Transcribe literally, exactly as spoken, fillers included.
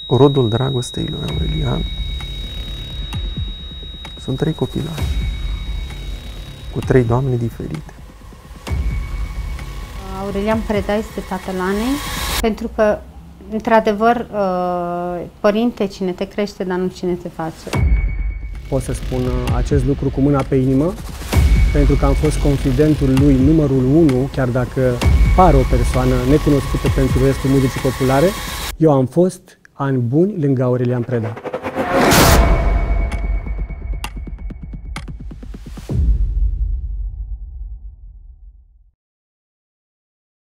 Rodul dragostei lui Aurelian sunt trei copilași, cu trei doamne diferite. Aurelian Preda este tatăl Anei, pentru că, într-adevăr, părinte, cine te crește, dar nu cine te face. Pot să spun acest lucru cu mâna pe inimă, pentru că am fost confidentul lui numărul unu, chiar dacă pare o persoană necunoscută pentru restul muzicii populare, eu am fost ani buni lângă Aurelian Preda.